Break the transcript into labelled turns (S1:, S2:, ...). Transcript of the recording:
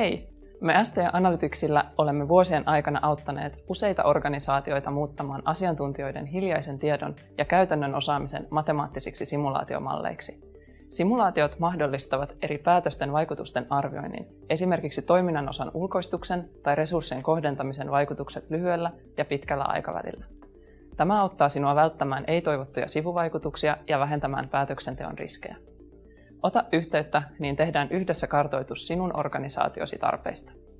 S1: Hei! Me ST Analyticsillä olemme vuosien aikana auttaneet useita organisaatioita muuttamaan asiantuntijoiden hiljaisen tiedon ja käytännön osaamisen matemaattisiksi simulaatiomalleiksi. Simulaatiot mahdollistavat eri päätösten vaikutusten arvioinnin, esimerkiksi toiminnan osan ulkoistuksen tai resurssien kohdentamisen vaikutukset lyhyellä ja pitkällä aikavälillä. Tämä auttaa sinua välttämään ei-toivottuja sivuvaikutuksia ja vähentämään päätöksenteon riskejä. Ota yhteyttä, niin tehdään yhdessä kartoitus sinun organisaatiosi tarpeista.